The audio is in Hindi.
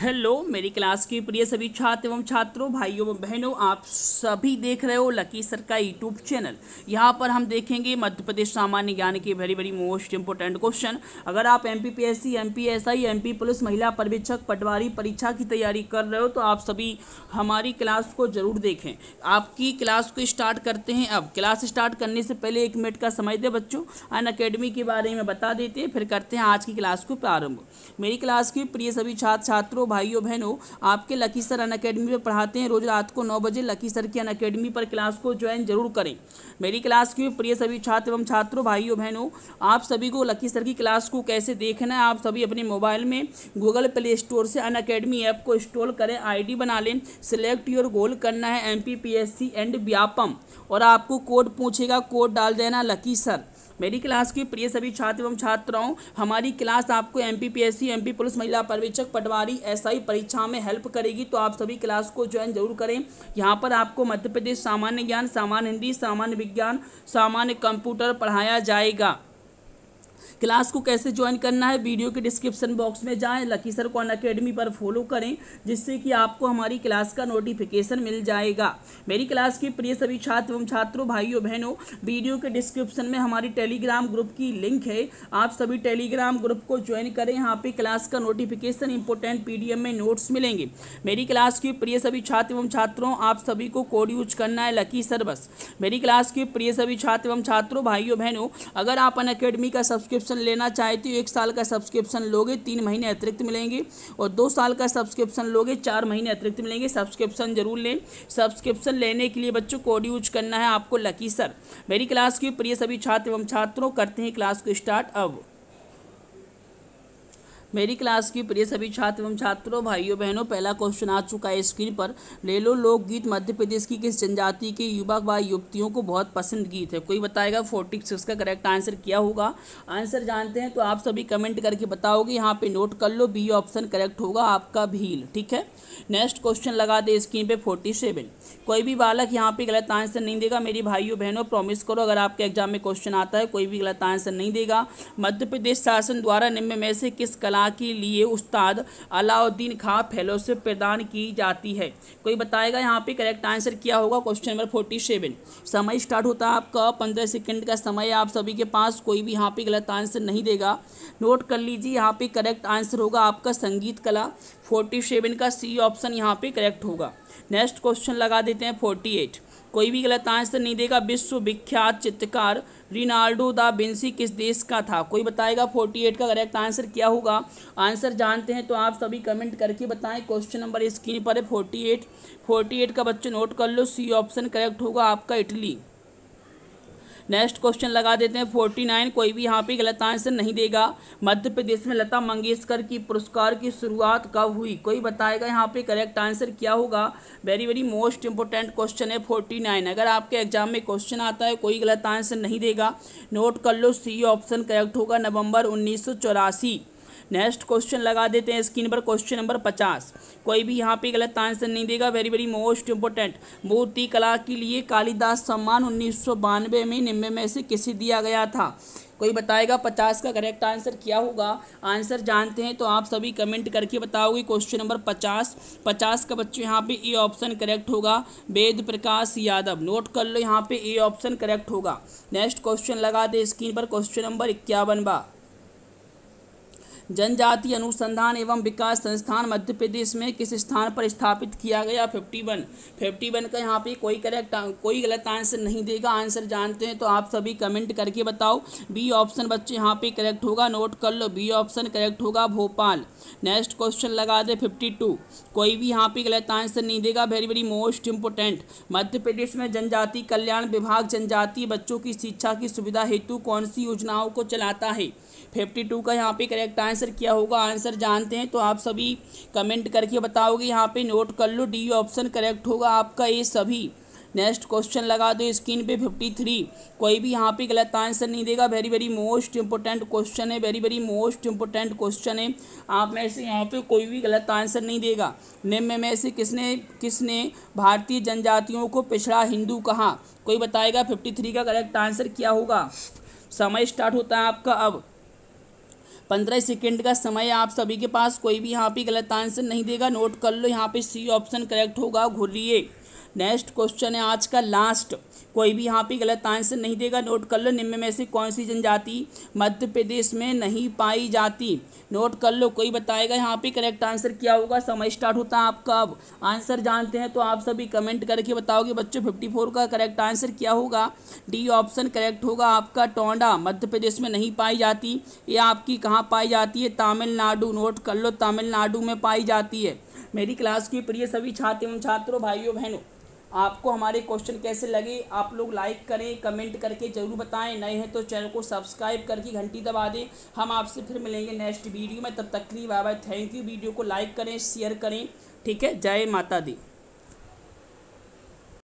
हेलो मेरी क्लास के प्रिय सभी छात्र एवं छात्रों, भाइयों एवं बहनों, आप सभी देख रहे हो लकी सर का यूट्यूब चैनल। यहाँ पर हम देखेंगे मध्य प्रदेश सामान्य ज्ञान के very very most important question. अगर आप एमपीपीएससी, एमपीएसआई, एमपी पुलिस, महिला पर्यवेक्षक, पटवारी परीक्षा की तैयारी कर रहे हो तो आप सभी हमारी क्लास को जरूर देखें। आपकी क्लास को स्टार्ट करते हैं। अब क्लास स्टार्ट करने से पहले 1 मिनट का समय दे बच्चों, अनअकैडमी के बारे में बता देते हैं, फिर करते हैं आज की क्लास को प्रारंभ। मेरी क्लास के प्रिय सभी छात्र छात्रों, भाइयों बहनों, आपके लकी सर अनअकैडमी पर पढ़ाते हैं। रोज रात को 9 बजे लकी सर की अनअकैडमी पर क्लास को ज्वाइन जरूर करें। मेरी क्लास के प्रिय सभी छात्र एवं छात्रों, भाइयों बहनों, आप सभी को लकी सर की क्लास को कैसे देखना है, आप सभी अपने मोबाइल में गूगल प्ले स्टोर से अनअकैडमी ऐप को इंस्टॉल करें, आईडी बना लें, सिलेक्ट योर गोल करना है एमपीपीएससी एंड व्यापम, और आपको कोड पूछेगा, कोड डाल देना लकी सर। मेरी क्लास के प्रिय सभी छात्र एवं छात्राओं, हमारी क्लास आपको एमपीपीएससी, एमपी पुलिस, महिला पर्यवेक्षक, पटवारी, एसआई परीक्षा में हेल्प करेगी, तो आप सभी क्लास को ज्वाइन जरूर करें। यहाँ पर आपको मध्य प्रदेश सामान्य ज्ञान, सामान्य हिंदी, सामान्य विज्ञान, सामान्य कंप्यूटर पढ़ाया जाएगा। क्लास को कैसे ज्वाइन करना है, वीडियो के डिस्क्रिप्शन बॉक्स में जाएं, लकी सर को अनअकैडमी पर फॉलो करें, जिससे कि आपको हमारी क्लास का नोटिफिकेशन मिल जाएगा। मेरी क्लास के प्रिय सभी छात्र एवं छात्रों, भाइयों बहनों, वीडियो के डिस्क्रिप्शन में हमारी टेलीग्राम ग्रुप की लिंक है, आप सभी टेलीग्राम ग्रुप को ज्वाइन करें। यहाँ पे क्लास का नोटिफिकेशन, इंपोर्टेंट पीडीएफ में नोट्स मिलेंगे। मेरी क्लास के प्रिय सभी छात्र एवं छात्रों, आप सभी को कोड यूज करना है लकी सर बस। मेरी क्लास के प्रिय सभी छात्र एवं छात्रों, भाइयों बहनों, अगर आप अनअकैडमी का सब्सक्रिप्शन लेना चाहते हो, 1 साल का सब्सक्रिप्शन लोगे 3 महीने अतिरिक्त मिलेंगे, और 2 साल का सब्सक्रिप्शन लोगे 4 महीने अतिरिक्त मिलेंगे। सब्सक्रिप्शन जरूर लें। सब्सक्रिप्शन लेने के लिए बच्चों कोड यूज करना है आपको लकी सर। मेरी क्लास के प्रिय सभी छात्र एवं छात्रों, करते हैं क्लास को स्टार्ट अब। मेरी क्लास की प्रिय सभी छात्र एवं छात्रों, भाइयों बहनों, पहला क्वेश्चन आ चुका है स्क्रीन पर। ले लो लोकगीत मध्य प्रदेश की किस जनजाति के युवक व युवतियों को बहुत पसंद गीत है? कोई बताएगा 46 का करेक्ट आंसर क्या होगा? आंसर जानते हैं तो आप सभी कमेंट करके बताओगे। यहाँ पे नोट कर लो, बी ऑप्शन करेक्ट होगा आपका भील। ठीक है, नेक्स्ट क्वेश्चन लगा दे स्क्रीन पे 47। कोई भी बालक यहाँ पे गलत आंसर नहीं देगा। मेरी भाइयों बहनों, प्रॉमिस करो अगर आपके एग्जाम में क्वेश्चन आता है कोई भी गलत आंसर नहीं देगा। मध्य प्रदेश शासन द्वारा निम्न में से किस कला के लिए उस्ताद अलाउद्दीन खां फेलोशिप प्रदान की जाती है? कोई बताएगा यहाँ पे करेक्ट आंसर क्या होगा? Question number 47। समय स्टार्ट होता है आपका, 15 सेकंड का समय आप सभी के पास। कोई भी यहाँ पे गलत आंसर नहीं देगा। नोट कर लीजिए, यहाँ पे करेक्ट आंसर होगा आपका संगीत कला। 47 का सी ऑप्शन यहाँ पे करेक्ट होगा। नेक्स्ट क्वेश्चन लगा देते हैं 48। कोई भी गलत आंसर नहीं देगा। विश्व विख्यात चित्रकार लियोनार्डो दा विंसी किस देश का था? कोई बताएगा 48 का करेक्ट आंसर क्या होगा? आंसर जानते हैं तो आप सभी कमेंट करके बताएं। क्वेश्चन नंबर स्क्रीन पर है 48 का बच्चे नोट कर लो, सी ऑप्शन करेक्ट होगा आपका इटली। नेक्स्ट क्वेश्चन लगा देते हैं 49। कोई भी यहाँ पे गलत आंसर नहीं देगा। मध्य प्रदेश में लता मंगेशकर की पुरस्कार की शुरुआत कब हुई? कोई बताएगा यहाँ पे करेक्ट आंसर क्या होगा? Very very most important question है 49। अगर आपके एग्जाम में क्वेश्चन आता है कोई गलत आंसर नहीं देगा। नोट कर लो, सी ऑप्शन करेक्ट होगा, नवंबर 1984। नेक्स्ट क्वेश्चन लगा देते हैं स्क्रीन पर, क्वेश्चन नंबर 50। कोई भी यहाँ पे गलत आंसर नहीं देगा। वेरी वेरी मोस्ट इंपोर्टेंट, मूर्ति कला के लिए कालिदास सम्मान 1992 में निम्न में से किसे दिया गया था? कोई बताएगा 50 का करेक्ट आंसर क्या होगा? आंसर जानते हैं तो आप सभी कमेंट करके बताओगे। क्वेश्चन नंबर 50 का बच्चों यहाँ पे ए ऑप्शन करेक्ट होगा, वेद प्रकाश यादव। नोट कर लो, यहाँ पे ए ऑप्शन करेक्ट होगा। नेक्स्ट क्वेश्चन लगा दे स्क्रीन पर, क्वेश्चन नंबर 51। जनजाति अनुसंधान एवं विकास संस्थान मध्य प्रदेश में किस स्थान पर स्थापित किया गया? 51 का यहाँ पे कोई गलत आंसर नहीं देगा। आंसर जानते हैं तो आप सभी कमेंट करके बताओ। बी ऑप्शन बच्चे यहाँ पे करेक्ट होगा। नोट कर लो, बी ऑप्शन करेक्ट होगा, भोपाल। नेक्स्ट क्वेश्चन लगा दे 52। कोई भी यहाँ पे गलत आंसर नहीं देगा। Very very most important, Madhya Pradesh में जनजाति कल्याण विभाग जनजातीय बच्चों की शिक्षा की सुविधा हेतु कौन सी योजनाओं को चलाता है? 52 का यहाँ पे करेक्ट आंसर क्या होगा? आंसर जानते हैं तो आप सभी कमेंट करके बताओगे। यहाँ पे नोट कर लो, डी ऑप्शन करेक्ट होगा आपका, ये सभी। नेक्स्ट क्वेश्चन लगा दो स्क्रीन पे 53। कोई भी यहाँ पे गलत आंसर नहीं देगा। Very very most important question है, very very most important question है। आप में से यहाँ पे कोई भी गलत आंसर नहीं देगा। निम्न में से किसने भारतीय जनजातियों को पिछड़ा हिंदू कहा? कोई बताएगा 53 का करेक्ट आंसर क्या होगा? समय स्टार्ट होता है आपका अब। 15 सेकेंड का समय आप सभी के पास। कोई भी यहाँ पे गलत आंसर नहीं देगा, नोट कर लो। यहाँ पे सी ऑप्शन करेक्ट होगा, घुर्रिए। नेक्स्ट क्वेश्चन है आज का लास्ट। कोई भी यहाँ पे गलत आंसर नहीं देगा, नोट कर लो। निम्न में से कौन सी जनजाति मध्य प्रदेश में नहीं पाई जाती? नोट कर लो। कोई बताएगा यहाँ पे करेक्ट आंसर क्या होगा? समय स्टार्ट होता है आपका। अब आंसर जानते हैं तो आप सभी कमेंट करके बताओगे बच्चों 54 का करेक्ट आंसर क्या होगा? डी ऑप्शन करेक्ट होगा आपका, टोंडा मध्य प्रदेश में नहीं पाई जाती। ये आपकी कहाँ पाई जाती है? तमिलनाडु। नोट कर लो, तमिलनाडु में पाई जाती है। मेरी क्लास के प्रिय सभी छात्र एवं छात्रों, भाइयों बहनों, आपको हमारे क्वेश्चन कैसे लगे आप लोग लाइक करें, कमेंट करके जरूर बताएं। नए हैं तो चैनल को सब्सक्राइब करके घंटी दबा दें। हम आपसे फिर मिलेंगे नेक्स्ट वीडियो में, तब तक के लिए bye bye, thank you. Video को लाइक करें, शेयर करें, ठीक है। जय माता दी।